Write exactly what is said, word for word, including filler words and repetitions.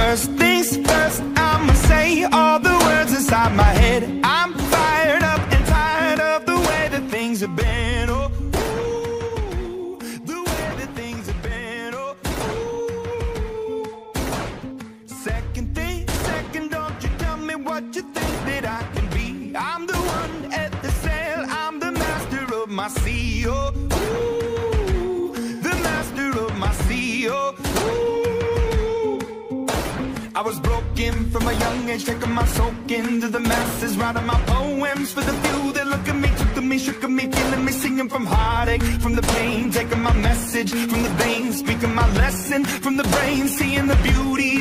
First things first, I'ma say all the words inside my head. I'm fired up and tired of the way that things have been. Oh, ooh, the way that things have been. Oh, ooh. Second thing, second, don't you tell me what you think that I can be. I'm the one at the sail, I'm the master of my sea. Oh, ooh, the master of my sea. Oh, I was broken from a young age, taking my soak into the masses, writing my poems for the few that look at me, took to me, shook at me, feeling me, singing from heartache, from the pain, taking my message from the veins, speaking my lesson from the brain, seeing the beauty